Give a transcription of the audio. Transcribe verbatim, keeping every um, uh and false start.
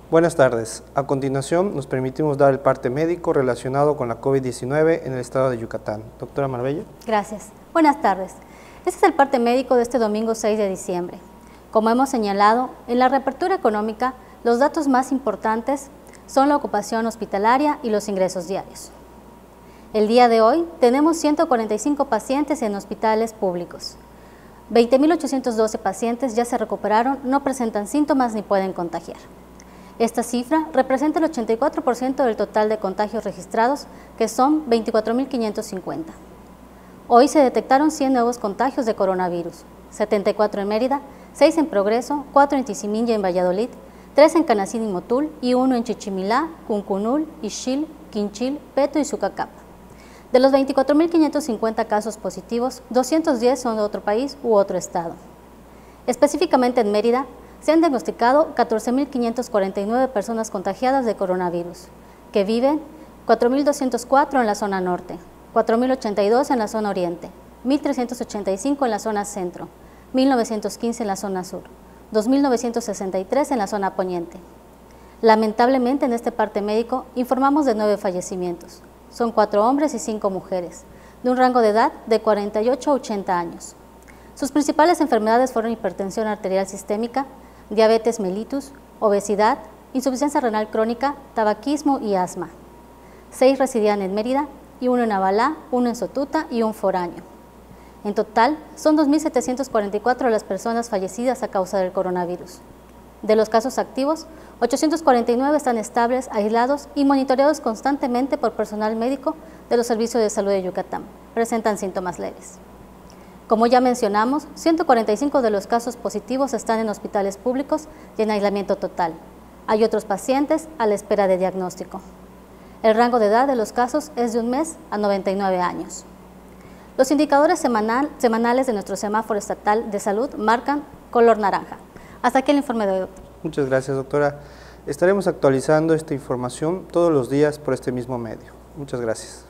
Buenas tardes. A continuación, nos permitimos dar el parte médico relacionado con la COVID diecinueve en el estado de Yucatán. Doctora Marbella. Gracias. Buenas tardes. Este es el parte médico de este domingo seis de diciembre. Como hemos señalado, en la reapertura económica, los datos más importantes son la ocupación hospitalaria y los ingresos diarios. El día de hoy tenemos ciento cuarenta y cinco pacientes en hospitales públicos. veinte mil ochocientos doce pacientes ya se recuperaron, no presentan síntomas ni pueden contagiar. Esta cifra representa el ochenta y cuatro por ciento del total de contagios registrados, que son veinticuatro mil quinientos cincuenta. Hoy se detectaron cien nuevos contagios de coronavirus, setenta y cuatro en Mérida, seis en Progreso, cuatro en Tizimín y en Valladolid, tres en Canacín y Motul y uno en Chichimilá, Cuncunul, Ixil, Quinchil, Peto y Sucacapa. De los veinticuatro mil quinientos cincuenta casos positivos, doscientos diez son de otro país u otro estado. Específicamente en Mérida, se han diagnosticado catorce mil quinientas cuarenta y nueve personas contagiadas de coronavirus, que viven cuatro mil doscientos cuatro en la zona norte, cuatro mil ochenta y dos en la zona oriente, mil trescientos ochenta y cinco en la zona centro, mil novecientos quince en la zona sur, dos mil novecientos sesenta y tres en la zona poniente. Lamentablemente, en este parte médico informamos de nueve fallecimientos. Son cuatro hombres y cinco mujeres, de un rango de edad de cuarenta y ocho a ochenta años. Sus principales enfermedades fueron hipertensión arterial sistémica, diabetes mellitus, obesidad, insuficiencia renal crónica, tabaquismo y asma. Seis residían en Mérida y uno en Abalá, uno en Sotuta y un foráneo. En total, son dos mil setecientas cuarenta y cuatro las personas fallecidas a causa del coronavirus. De los casos activos, ochocientos cuarenta y nueve están estables, aislados y monitoreados constantemente por personal médico de los servicios de salud de Yucatán. Presentan síntomas leves. Como ya mencionamos, ciento cuarenta y cinco de los casos positivos están en hospitales públicos y en aislamiento total. Hay otros pacientes a la espera de diagnóstico. El rango de edad de los casos es de un mes a noventa y nueve años. Los indicadores semanal, semanales de nuestro semáforo estatal de salud marcan color naranja. Hasta aquí el informe de hoy, doctor. Muchas gracias, doctora. Estaremos actualizando esta información todos los días por este mismo medio. Muchas gracias.